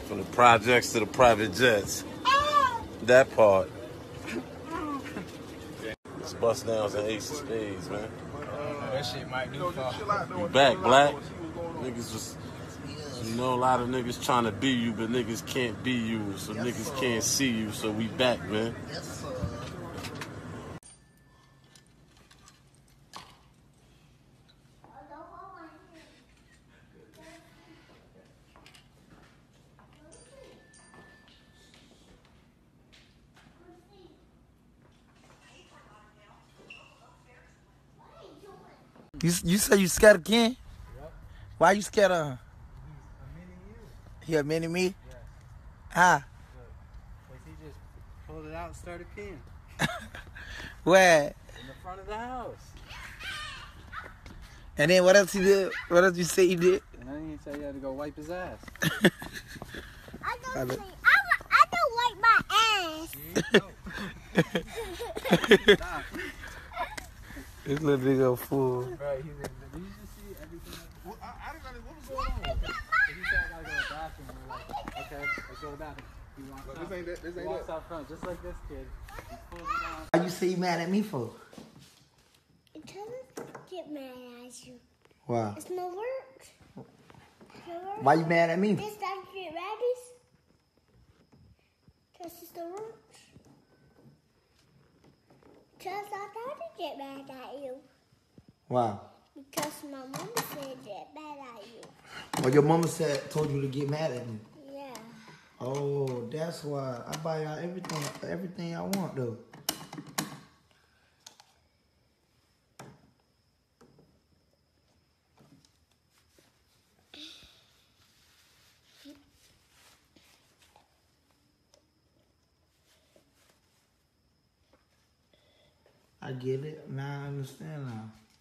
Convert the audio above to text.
From the projects to the private jets. That part. It's bust downs and ace of spades, man. That shit might do for. You back, Black. Niggas just, you know, a lot of niggas trying to be you, but niggas can't be you, so niggas can't see you, so we back, man. Yes, sir. You say you scared of Ken? Yep. Why you scared of him? He's a mini you. He a mini me? Yes. How? Because he just pulled it out and started peeing. Where? In the front of the house. And then what else he did? What else you say he did? And then he said he had to go wipe his ass. I don't wipe my ass. Stop. This little nigga a fool. Right, did you just see everything? What was going on? He said I gotta go to the bathroom. And we're like, okay, let's go to the bathroom. He walks out. This ain't walks out front, just like this kid. He pulls it down. Why you say you mad at me for? Because I get mad at you. Why? It's no work. No work. Why you mad at me? This time you get raddies. Because it's the work. Because I thought to get mad at you. Why? Because my mama said get mad at you. Well, your mama told you to get mad at me. Yeah. Oh, that's why. I buy y'all everything I want though. I get it. Now I understand now.